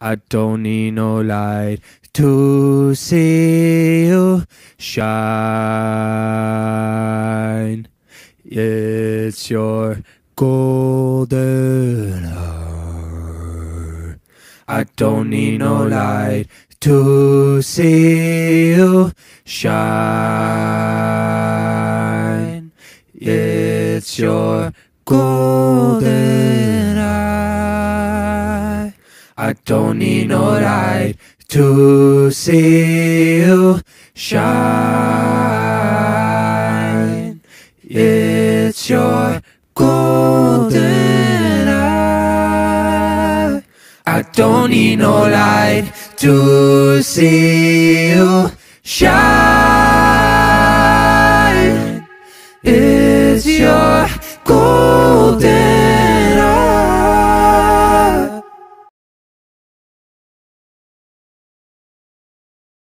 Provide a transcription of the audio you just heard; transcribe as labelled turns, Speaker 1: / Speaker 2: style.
Speaker 1: I don't need no light to see you shine. It's your golden hour. I don't need no light to see you shine. It's your golden eye. I don't need no light to see you shine. It's your golden eye. I don't need no light to see you shine. It's your golden